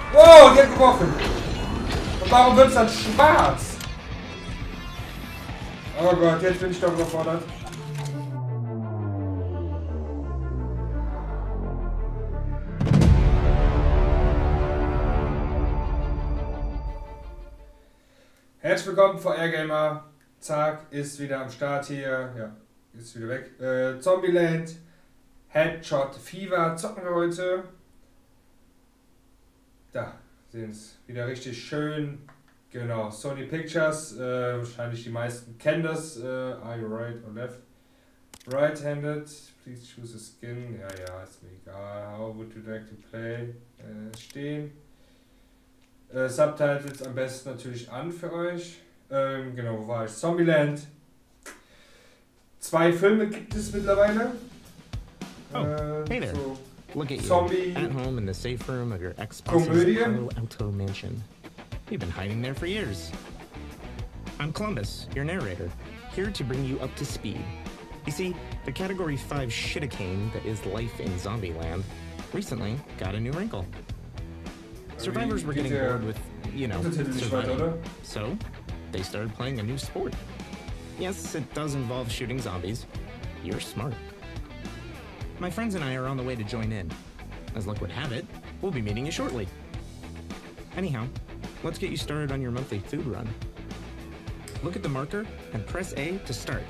Wow, die hat geworfen. Und warum wird es dann schwarz? Oh Gott, jetzt bin ich doch überfordert. Herzlich willkommen, VR-Gamer. Zack, ist wieder am Start hier. Ja, ist wieder weg. Zombieland, Headshot Fever zocken wir heute. Da sehen es wieder richtig schön. Genau, Sony Pictures. Wahrscheinlich die meisten kennen das. Are you right or left? Right-handed. Please choose a skin. Ja, ist mir egal. How would you like to play? Stehen. Subtitles am besten natürlich an für euch. Genau, wo war ich? Zombieland. 2 Filme gibt es mittlerweile. Oh, hey there. So Look at Zombie you, at home in the safe room of your Komödie. ex-boss's Palo Alto mansion. You've been hiding there for years. I'm Columbus, your narrator, here to bring you up to speed. You see, the Category 5 shitacane that is life in Zombieland recently got a new wrinkle. Survivors were getting bored with, surviving. So, they started playing a new sport. Yes, it does involve shooting zombies. You're smart. My friends and I are on the way to join in. As luck would have it, we'll be meeting you shortly. Anyhow, let's get you started on your monthly food run. Look at the marker and press A to start.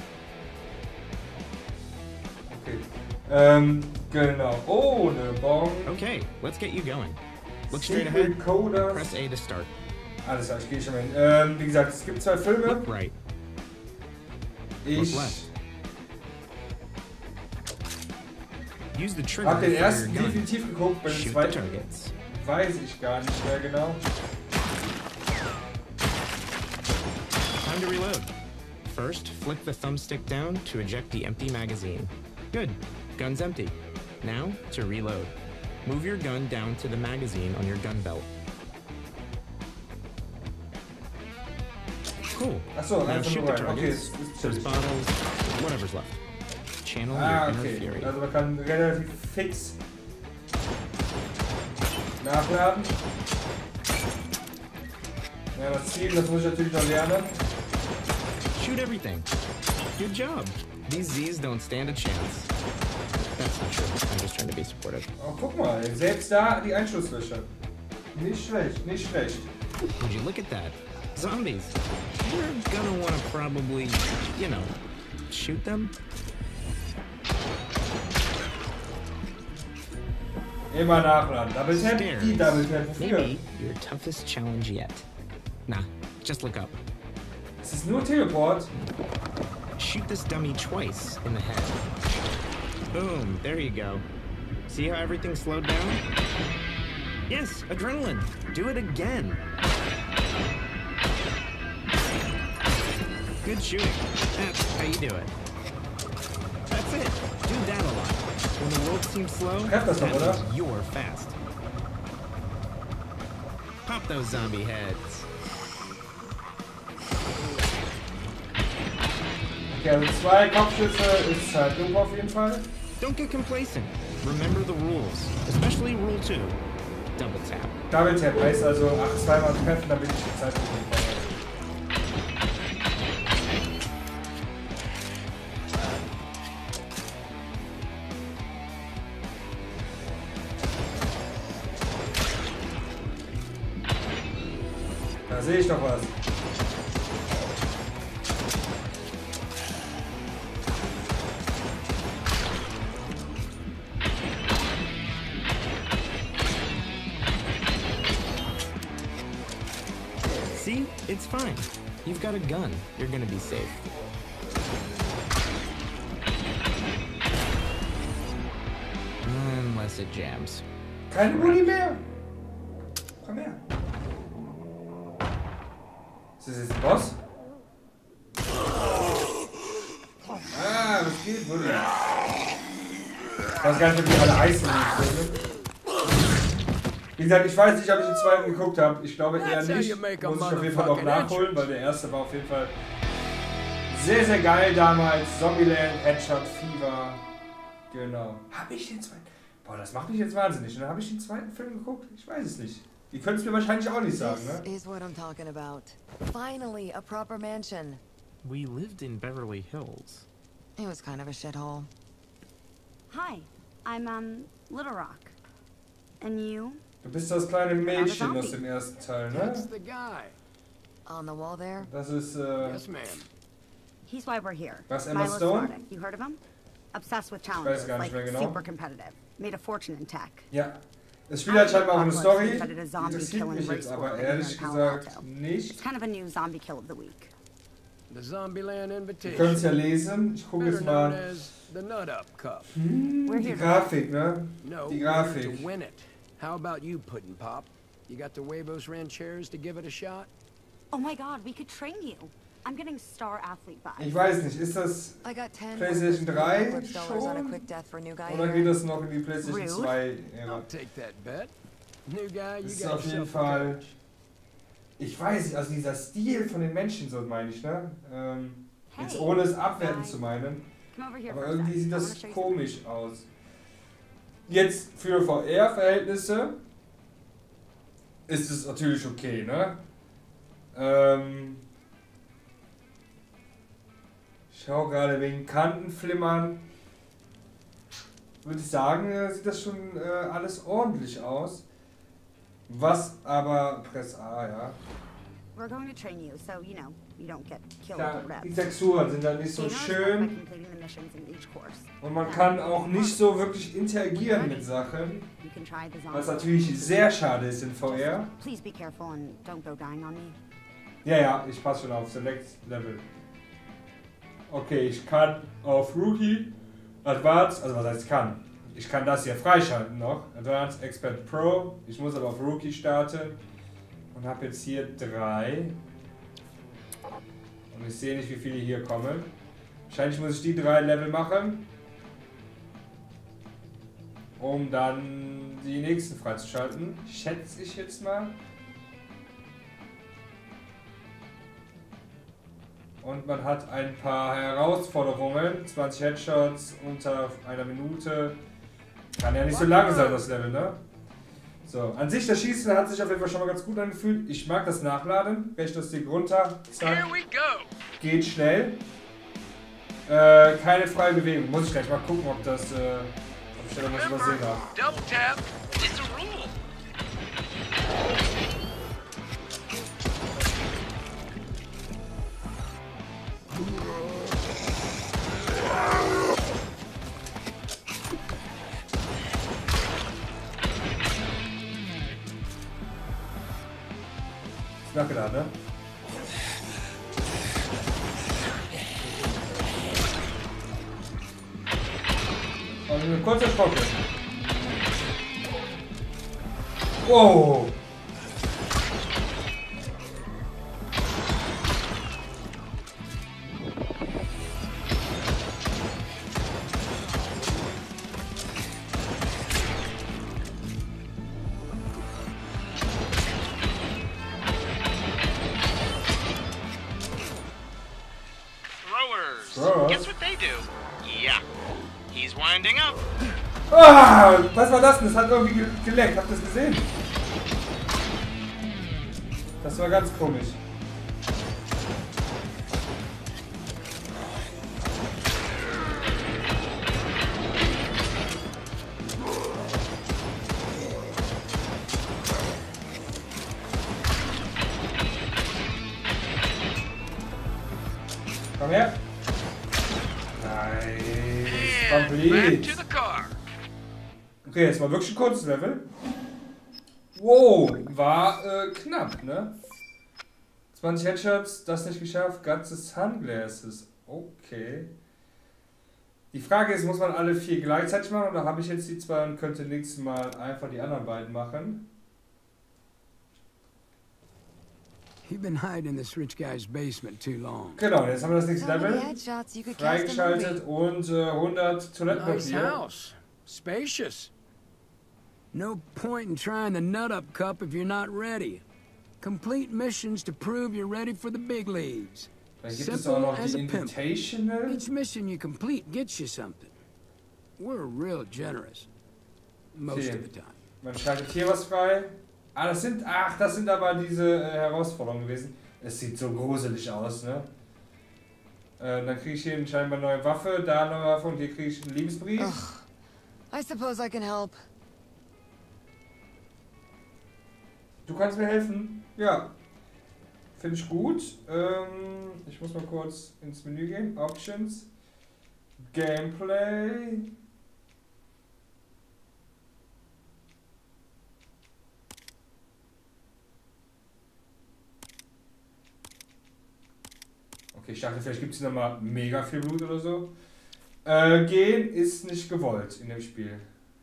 Okay. Genau. Oh, ne Bon. Okay, let's get you going. Look straight ahead and press A to start. Alles klar, ich gehe schon mal hin. Wie gesagt, es gibt 2 Filme. Look right. Ich Look left. Use the trigger habe den for ersten your gun. definitiv geguckt, bei dem Shoot the zweiten targets. weiß ich gar nicht mehr genau. Time to reload. First, flick the thumbstick down to eject the empty magazine. Good. Gun's empty. Now, to reload. Move your gun down to the magazine on your gun belt. Cool. Achso, Now einfach shoot nur the rein. Okay, targets, ist those chillig. bottles, whatever's left. Channel your inner Okay. fury. Also man kann relativ fix nachladen. Ja, das Ziel, das muss ich natürlich noch lernen. Shoot everything. Good job. These Z's don't stand a chance. That's not true. I'm just trying to be supportive. Oh, guck mal, selbst da die Einschusslöcher. Nicht schlecht, nicht schlecht. Would you look at that? Zombies. You're gonna want to probably, shoot them. Immer nachladen. Double Tap, die Double Tap. Wofür? Maybe your toughest challenge yet. Nah, just look up. Es ist nur Teleport. Shoot this dummy twice in the head. Boom, there you go. See how everything slowed down? Yes, adrenaline. Do it again. Good shooting. That's how you do it. That's it. Do that a lot. When the world seems slow, Treff das doch, oder? means you're fast. Pop those zombie heads. Okay, also 2 Kopfschüsse ist halt dumm auf jeden Fall. Don't get complacent. Remember the rules, especially Rule 2. Double tap. Double Tap heißt also 2-mal treffen, damit ich die Zeit bekomme. Da sehe ich doch was. See? It's fine. You've got a gun. You're gonna be safe. Unless it jams. Keine Muni mehr. Komm her. Ist das jetzt ein Boss? Ah, das geht wohl. Ich weiß gar nicht, ob die alle heißen. Wie gesagt, ich weiß nicht, ob ich den zweiten geguckt habe. Ich glaube eher nicht. Muss ich auf jeden Fall noch nachholen, weil der erste war auf jeden Fall sehr, sehr geil damals. Zombieland, Headshot Fever. Genau. Habe ich den zweiten? Boah, das macht mich jetzt wahnsinnig. Und dann habe ich den zweiten Film geguckt. Ich weiß es nicht. Ihr könnt es mir wahrscheinlich auch nicht sagen, ne? This is what I'm talking about. Finally, a proper mansion. We lived in Beverly Hills. It was kind of a shithole. Hi, I'm Little Rock. And you? Du bist das kleine Mädchen aus dem ersten Teil, ne? That's the guy. On the wall there? Das ist, Yes, ma'am. He's why we're here. Was, Emma Milo Stone? Smarting. You heard of him? Obsessed with weiß challenges, gar nicht like mehr genau. super competitive. Made a fortune in tech. ja. Es spielt halt scheinbar auch eine Story. Invented a zombie Interessiert killing mich race jetzt war aber here ehrlich in Palo gesagt Alto. nicht. It's kind of a new zombie kill of the week. The Zombieland Ihr Invitation. könnt es ja lesen. Ich gucke Better jetzt known mal. as the Nut Up Cup. We're Die here to Grafik, ne? No, Die we're here Grafik. to win it. How about you, Puddin' Pop? You got the huevos rancheros to give it a shot? Oh my god, we could train you. I'm getting star athlete Ich vibes. weiß nicht, ist das I got 10 PlayStation 3 $100 on a schon? quick death for new guy Oder here. geht das noch in die PlayStation Rude. 2 Ära? I'll take that bet. New guy, you Das ist got auf jeden yourself Fall. a coach. Ich weiß nicht, also dieser Stil von den Menschen, so meine ich, ne? Jetzt Hey, ohne es abwerten guy. zu meinen. Come over here Aber for a irgendwie sec. sieht I wanna das show you komisch aus. Jetzt für VR-Verhältnisse ist es natürlich okay, ne? Ich schau gerade wegen Kantenflimmern. Würde ich sagen, sieht das schon alles ordentlich aus. Was aber Press A, ja. We're going to train you, so you know you don't get killed Ja, or die reps. Texturen sind dann nicht so Gain our respect schön by completing the missions in each course. und man kann auch nicht so wirklich interagieren mit Sachen, You can try the was zombie. natürlich sehr schade ist in VR. Please be careful and don't go dying on me. Ja, ja, ich passe schon auf Select Level. Okay, ich kann auf Rookie, Advanced, also was heißt ich kann? Ich kann das hier freischalten noch. Advanced, Expert Pro. Ich muss aber auf Rookie starten. Und habe jetzt hier 3. Und ich sehe nicht, wie viele hier kommen. Wahrscheinlich muss ich die 3 Level machen. Um dann die nächsten freizuschalten. Schätze ich jetzt mal. Und man hat ein paar Herausforderungen. 20 Headshots unter einer Minute. Kann ja nicht so lange sein, das Level, ne? So, an sich das Schießen hat sich auf jeden Fall schon mal ganz gut angefühlt. Ich mag das Nachladen. Rechenstick runter. Zack. Geht schnell. Keine freie Bewegung. Muss ich gleich mal gucken, ob das, ob ich da was übersehen habe. Double tap. It's a rule. Ist nachgeladen, ne? Und eine kurze Schocke. Wow! Throwers. Throwers? Guess what they do? Yeah. He's winding up. Ah! Was war das denn? Das hat irgendwie geleckt. Habt ihr das gesehen? Das war ganz komisch. Komm her. Nice. And Complete. back to the car. Okay, jetzt mal wirklich ein kurzes Level. Wow, war knapp, ne? 20 Headshots, das nicht geschafft, ganze Sunglasses. Okay. Die Frage ist, muss man alle 4 gleichzeitig machen oder habe ich jetzt die 2 und könnte nächstes Mal einfach die anderen beiden machen? You've been hiding in this rich guy's basement too long. Genau, jetzt haben wir das nächste So many Level. headshots you could cast a Freigeschaltet movie. und 100 Nice Toilettenpapier. house. Spacious. No point in trying the Nut Up Cup if you're not ready. Complete missions to prove you're ready for the big leagues. Dann gibt es auch noch Simple as die a pimp. Invitational. Each mission you complete gets you something. We're real generous. most of the time. Man schaltet hier was frei. Das sind aber diese Herausforderungen gewesen. Es sieht so gruselig aus, ne? Dann kriege ich hier scheinbar eine neue Waffe, da eine neue Waffe und hier kriege ich einen Liebesbrief. Ugh. I suppose I can help. Du kannst mir helfen? Ja. Finde ich gut. Ich muss mal kurz ins Menü gehen. Options. Gameplay. Okay, ich dachte, vielleicht gibt es nochmal mega viel Blut oder so. Gehen ist nicht gewollt in dem Spiel.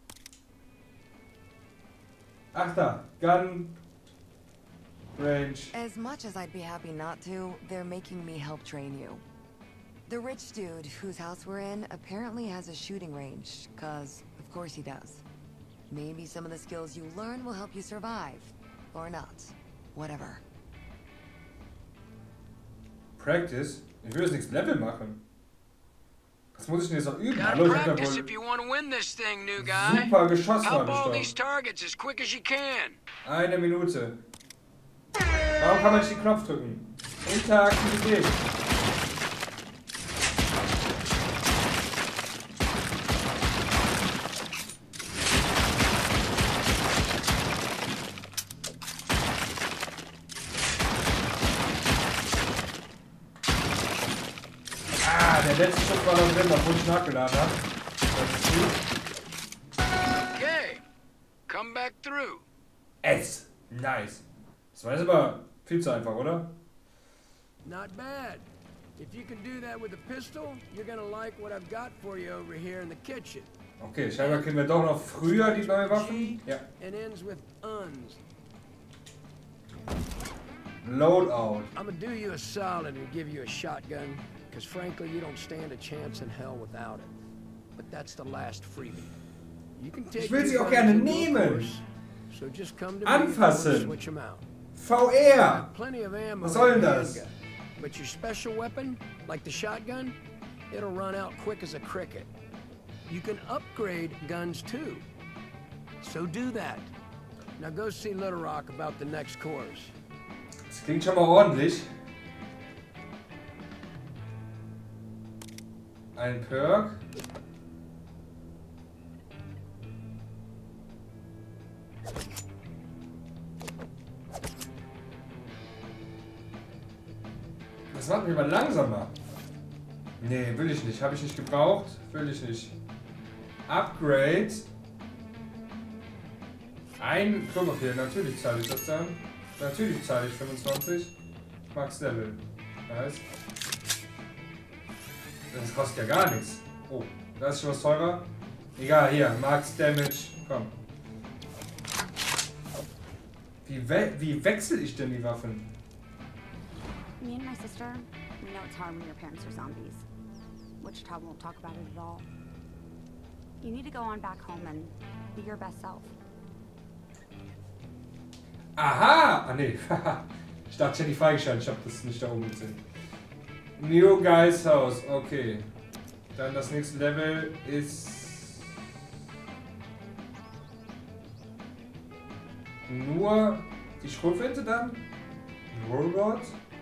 Ach da, Gun Range. As much as I'd be happy not to, they're making me help train you. The rich dude whose house we're in apparently has a shooting range, 'cause of course he does. Maybe some of the skills you learn will help you survive. Or not. Whatever. Practice? Ich will das nächste Level machen. Was muss ich denn jetzt noch üben? Gotta Hallo, ich hab ja practice if wohl you want to win this thing, new guy. super geschossen, Help habe all ich these doch. targets as quick as you can. 1 Minute. Warum kann man nicht den Knopf drücken? Interaktivität. Der letzte Schuss war noch drin, obwohl ich nachgeladen habe. Das ist gut. Okay, come back through. Es! Nice. Das war jetzt aber viel zu einfach, oder? Not bad. If you can do that with a pistol, you're gonna like what I've got for you over here in the kitchen. Okay, scheinbar kriegen wir doch noch früher die neue Waffen. Ja. And ends with uns. Loadout. I'm gonna do you a solid and give you a shotgun, because frankly, you don't stand a chance in hell without it. But that's the last freebie. You can take Ich will sie your auch gerne guns and nehmen. course, so just come to Anfassen. me and switch them out. VR. Plenty of ammo. Was soll denn in the das? handgun. But your special weapon, like the shotgun, it'll run out quick as a cricket. You can upgrade guns too. So do that. Now go see Little Rock about the next course. Das klingt schon mal ordentlich. Ein Perk. Das macht mich mal langsamer. Nee, will ich nicht. Habe ich nicht gebraucht. Will ich nicht. Upgrade. Ein Klopapier. Natürlich zahle ich das dann. Natürlich zahle ich 25. Max Level. Nice. Das kostet ja gar nichts. Oh, da ist schon was teurer. Egal, hier. Max Damage. Komm. Wie wechsle ich denn die Waffen? Me and my sister, we know it's hard when your parents are zombies. Wichita won't talk about it at all. You need to go on back home and be your best self. Aha! Ah, nee. Ich dachte, ich hätte die freigeschaltet. Ich habe das nicht da oben gesehen. New Guy's House. Okay. Dann das nächste Level ist... nur die Schrotflinte dann? Robot?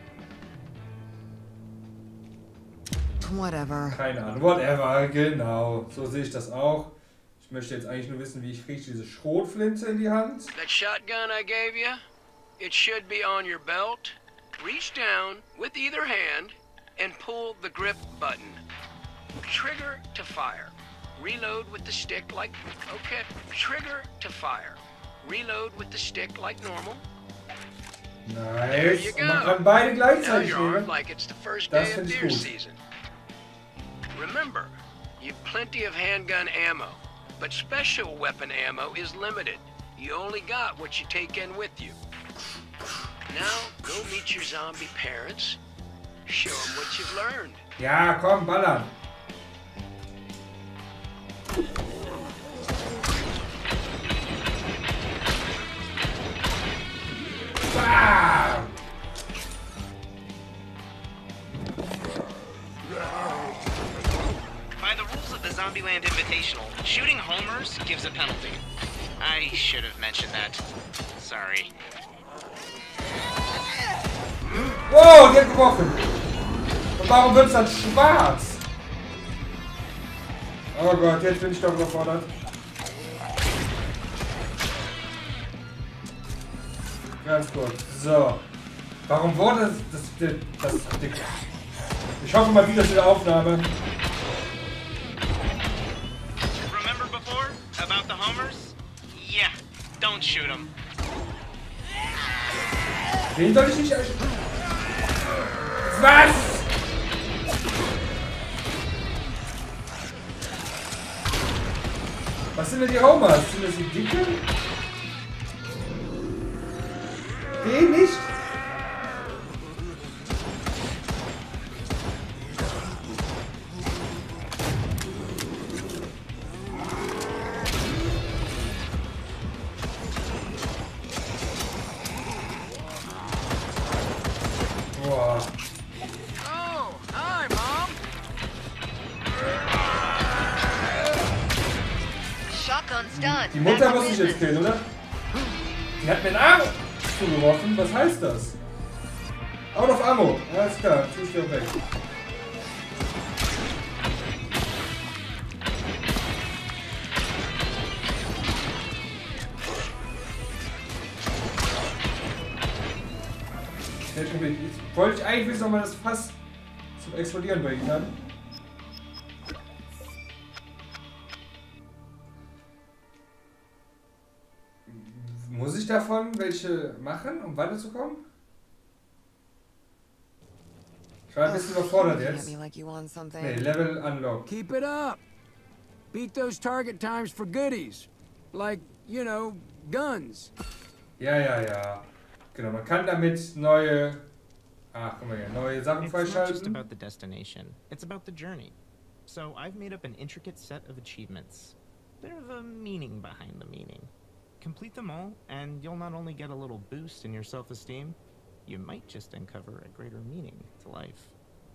Whatever. Keine Ahnung. Whatever. Genau. So sehe ich das auch. Ich möchte jetzt eigentlich nur wissen, wie ich kriege diese Schrotflinte in die Hand. That shotgun I gave you, it should be on your belt. Reach down with either hand and pull the grip button. Trigger to fire. Reload with the stick like... Okay. Trigger to fire. Reload with the stick like normal. There Nice. you Und man go. kann beide Now gleichzeitig you're armed nehmen. like it's the first Das day of find ich deer gut. season. Remember, you've plenty of handgun ammo, but special weapon ammo is limited. You only got what you take in with you. Now, go meet your zombie parents. Show them what you've learned. Ja, komm, ballern. Bam! By the rules of the Zombieland Invitational, shooting homers gives a penalty. I should have mentioned that. Sorry. Wow, die hat geworfen. Und warum wird es dann schwarz? Oh Gott, jetzt bin ich doch überfordert. Ganz gut. So. Warum wurde das dick? Ich hoffe mal wieder zu der Aufnahme. Remember before? About the homers? Yeah, don't shoot them. Wen soll ich nicht... Was? Was sind denn die Homers? Sind das die Dicken? Den nicht? Boah. Oh, hi, Mom. Shotgun's done. Die Mutter muss ich jetzt killen, oder? Die hat mir einen Arm zugeworfen. Was heißt das? Out of Ammo. Alles klar, zieh ich dir weg. Jetzt wollte ich eigentlich wissen, ob man das Fass zum Explodieren bringen kann. Muss ich davon welche machen, um weiterzukommen? Ich war ein bisschen überfordert jetzt. Nee, Level unlocked. Keep it up. Beat those target times for goodies. Like, you know, guns. Ja. Genau, man kann damit neue... Ach, guck mal hier, neue Sachen It's not just freischalten. about the destination, it's about the journey. So I've made up an intricate set of achievements. Bit of a meaning behind the meaning. Complete them all, and you'll not only get a little boost in your self-esteem, you might just uncover a greater meaning to life.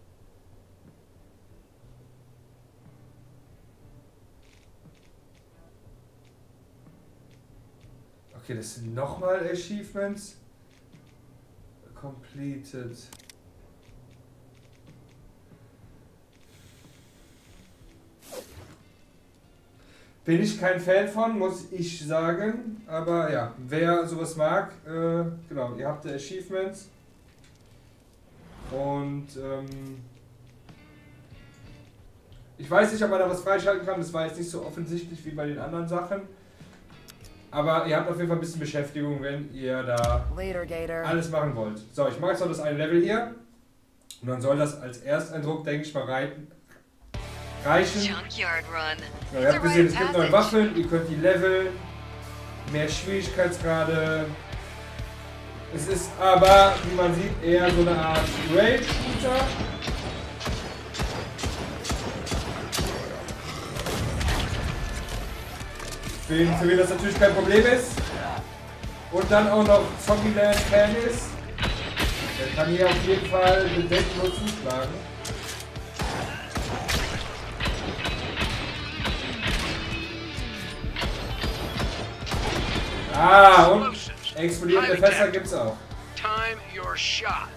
Okay, das sind nochmal Achievements. Completed. Bin ich kein Fan von, muss ich sagen. Aber ja, wer sowas mag, genau, ihr habt die Achievements. Und ich weiß nicht, ob man da was freischalten kann. Das war jetzt nicht so offensichtlich wie bei den anderen Sachen. Aber ihr habt auf jeden Fall ein bisschen Beschäftigung, wenn ihr da alles machen wollt. So, ich mache jetzt noch das eine Level hier. Und dann soll das als Ersteindruck, denke ich mal, reichen. Junkyard Run. Ja, ihr habt gesehen, es gibt neue Waffen, ihr könnt die leveln. Mehr Schwierigkeitsgrade. Es ist aber, wie man sieht, eher so eine Art Raid-Shooter. Für wen das natürlich kein Problem ist. Und dann auch noch Zombieland-Fan ist. Der kann hier auf jeden Fall bedenkenlos zuschlagen. Ah, und explodierende Fässer gibt's auch. Time your shot.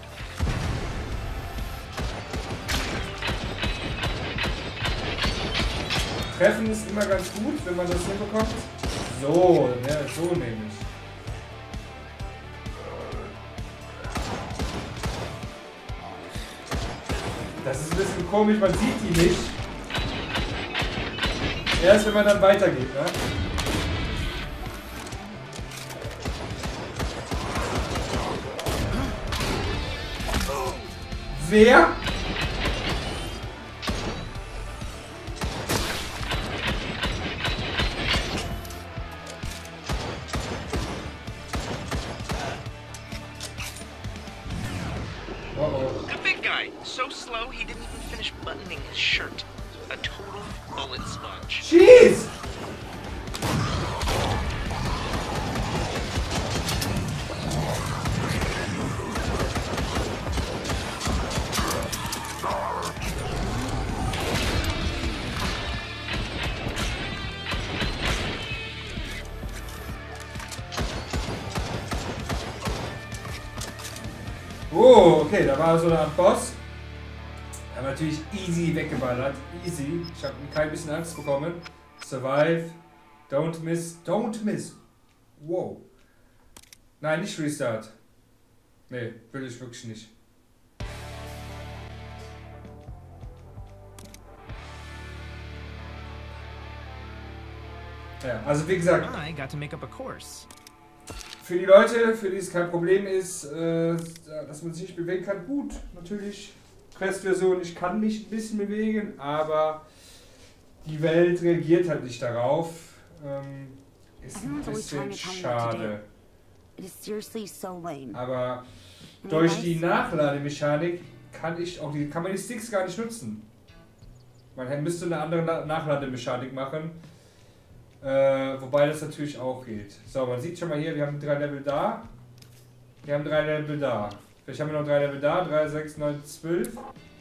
Treffen ist immer ganz gut, wenn man das hinbekommt. So, ja, so nämlich. Das ist ein bisschen komisch, man sieht die nicht. Erst wenn man dann weitergeht, ne? Wer? The big guy, so slow he didn't even finish buttoning his shirt. A total bullet sponge. Jeez! Oh, okay, da war so eine Art Boss. Aber natürlich easy weggeballert. Easy. Ich habe kein bisschen Angst bekommen. Survive. Don't miss. Don't miss. Wow. Nein, nicht Restart. Nee, will ich wirklich nicht. Ja, also wie gesagt, I got to make up a course. für die Leute, für die es kein Problem ist, dass man sich nicht bewegen kann, gut, natürlich. Quest-Version, ich kann mich ein bisschen bewegen, aber die Welt reagiert halt nicht darauf. Ist ein bisschen schade. It is seriously so lame. Aber durch die Nachlademechanik kann man die Sticks gar nicht nutzen. Man müsste eine andere Nachlademechanik machen. Wobei das natürlich auch geht. So, man sieht schon mal hier, wir haben 3 Level da. Wir haben 3 Level da. Vielleicht haben wir noch 3 Level da. 3, 6, 9, 12.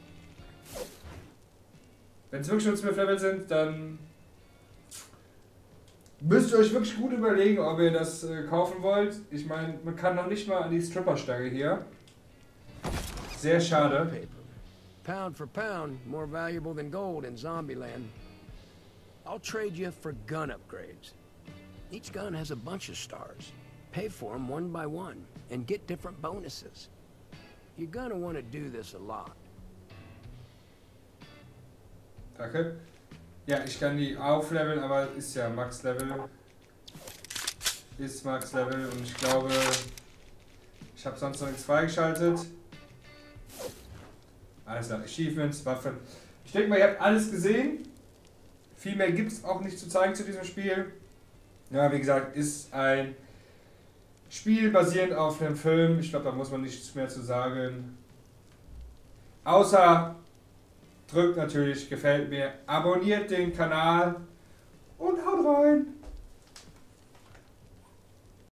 Wenn es wirklich nur 12 Level sind, dann müsst ihr euch wirklich gut überlegen, ob ihr das kaufen wollt. Ich meine, man kann noch nicht mal an die Stripperstange hier. Sehr schade. Pound for pound, more valuable than gold in Zombieland. I'll trade you for gun upgrades. Each gun has a bunch of stars. Pay for them one by one and get different bonuses. You're gonna want to do this a lot. Danke. Ja, ich kann die aufleveln, aber ist ja Max-Level. Ist Max-Level und ich glaube, ich habe sonst noch nichts freigeschaltet. Alles klar, Achievements, Waffen. Ich denke mal, ihr habt alles gesehen. Viel mehr gibt es auch nicht zu zeigen zu diesem Spiel. Ja, wie gesagt, ist ein Spiel basierend auf einem Film. Ich glaube, da muss man nichts mehr zu sagen. Außer drückt natürlich, gefällt mir, abonniert den Kanal und haut rein.